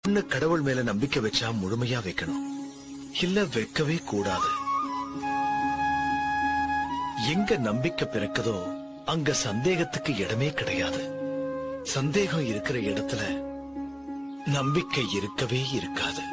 கடவுள் மேல நம்பிக்கை வச்சா முழுமையா வைக்கணும், இல்ல வைக்கவே கூடாது. எங்க நம்பிக்கை பிறக்குதோ அங்க சந்தேகத்துக்கு இடமே கிடையாது. சந்தேகம் இருக்கிற இடத்துல நம்பிக்கை இருக்கவே இருக்காது.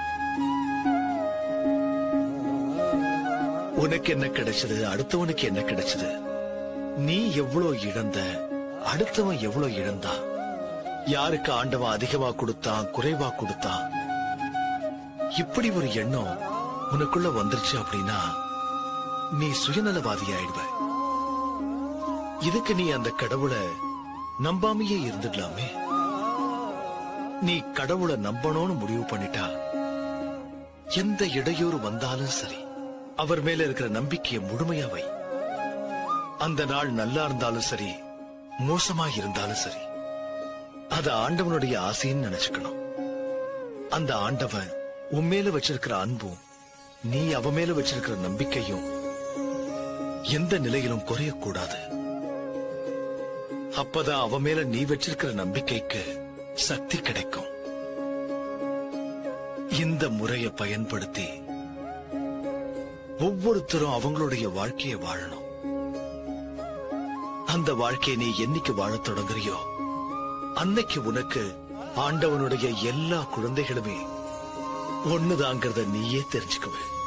உனக்கு என்ன கிடைச்சது, அடுத்தவனுக்கு என்ன கிடைச்சது, நீ எவ்வளவு இழந்த, அடுத்தவன் எவ்வளவு இழந்தா, யாருக்கு ஆண்டவன் அதிகமா கொடுத்தான் குறைவா கொடுத்தான், இப்படி ஒரு எண்ணம் உனக்குள்ள வந்துருச்சு அப்படின்னா நீ சுயநலவாதி ஆயிடுவ. இதுக்கு நீ அந்த கடவுளை நம்பாமையே இருந்துடலாமே. நீ கடவுளை நம்பணும்னு முடிவு பண்ணிட்டா எந்த இடையூறு வந்தாலும் சரி, அவர் மேல இருக்கிற நம்பிக்கையை முழுமையா வை. அந்த நாள் நல்லா இருந்தாலும் சரி, மோசமா இருந்தாலும் சரி, அத ஆண்டவனுடைய ஆசைன்னு நினைச்சுக்கணும். அந்த ஆண்டவன் உன் மேல வச்சிருக்கிற அன்பும் நீ அவ மேல வச்சிருக்கிற நம்பிக்கையும் எந்த நிலையிலும் குறையக்கூடாது. அப்பதான் அவ மேல நீ வச்சிருக்கிற நம்பிக்கைக்கு சக்தி கிடைக்கும். இந்த முறையை பயன்படுத்தி ஒவ்வொருத்தரும் அவங்களுடைய வாழ்க்கையை வாழணும். அந்த வாழ்க்கையை நீ என்னைக்கு வாழத் தொடங்குறியோ அன்னைக்கு உனக்கு ஆண்டவனுடைய எல்லா குழந்தைகளுமே ஒண்ணுதாங்கிறத நீயே தெரிஞ்சுக்குவே.